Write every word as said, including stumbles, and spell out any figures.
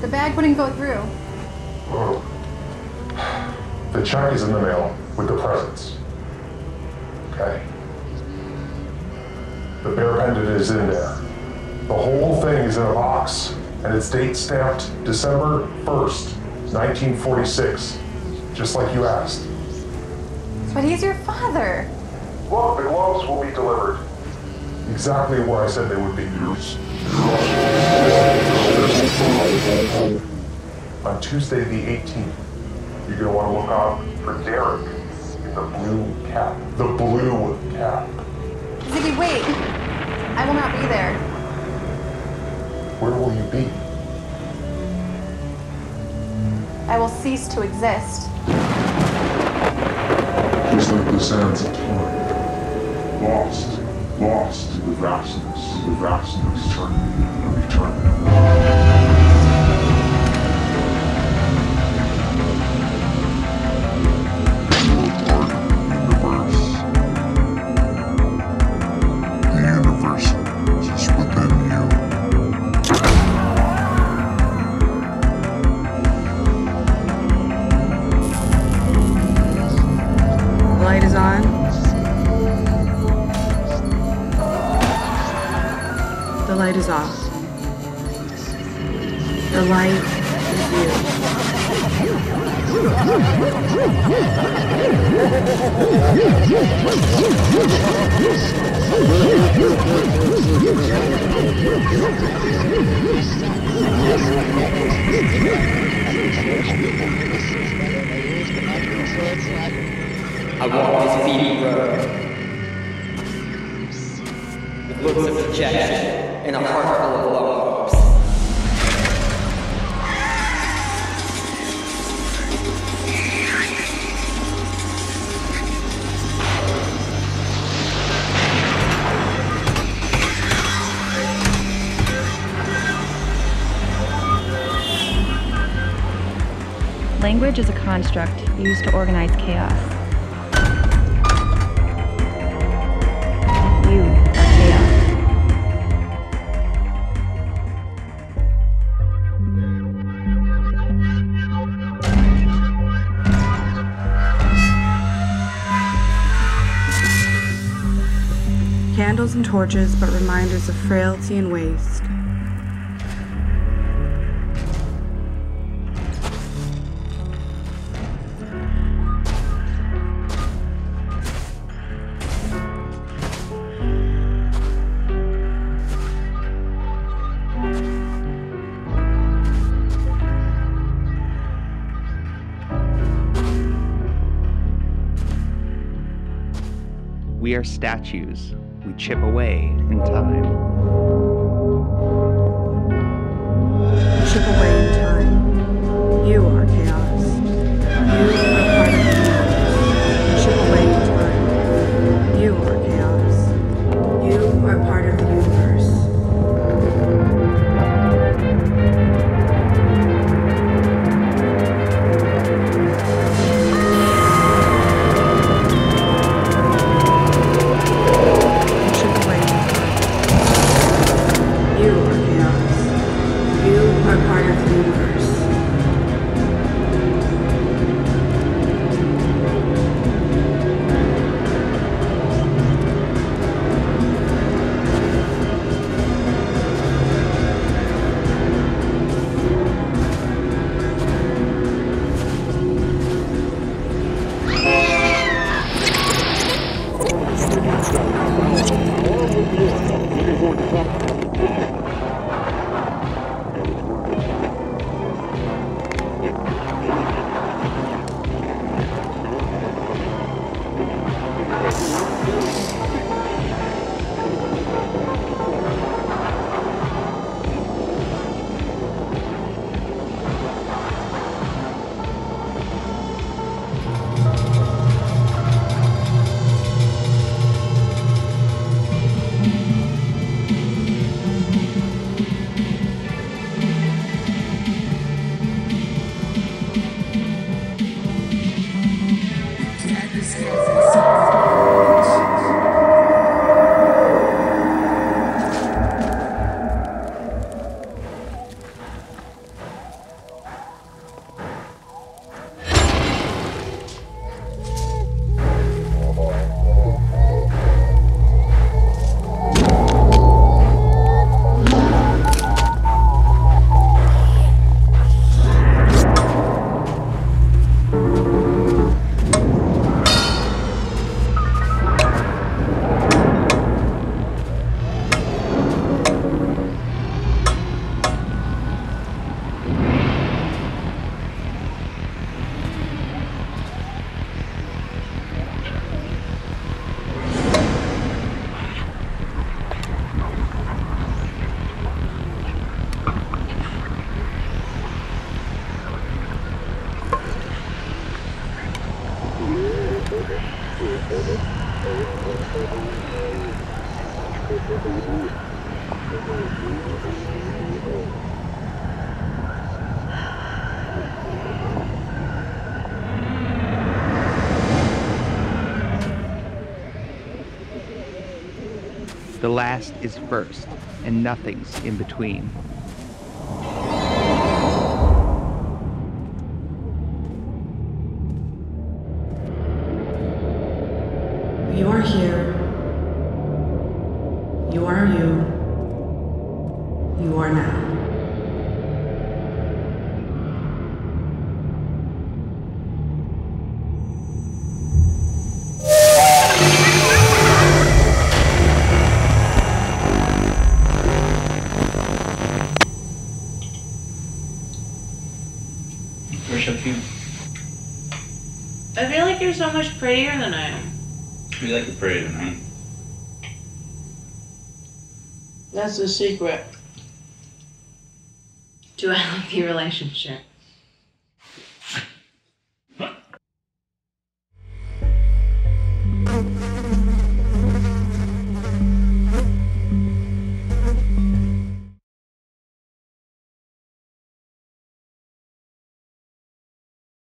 The bag wouldn't go through. Oh. The check is in the mail with the presents. Okay? The bear pendant is in there. The whole thing is in a box, and it's date stamped December first, nineteen forty-six, just like you asked. But he's your father. Look, the gloves will be delivered exactly where I said they would be. On Tuesday the eighteenth, you're going to want to look out for Derek in the blue cap. The blue cap. Ziggy, wait. I will not be there. Where will you be? I will cease to exist. Just like the sands of time. Lost. Lost in the vastness. The vastness of eternity. light is off. The light is you. I walk this beaten road with looks of rejection and a heart full of low hopes. Language is a construct used to organize chaos. You are chaos. Candles and torches, but reminders of frailty and waste. We are statues. We chip away in time. Chip away in time. You are chaos. You are part of the universe. Chip away in time. You are chaos. You are part of the universe. The last is first, and nothing's in between. You are here. You are you. You are now. Worship you. I feel like you're so much prettier than I am. You like it prettier than I am. That's the secret to a healthy relationship.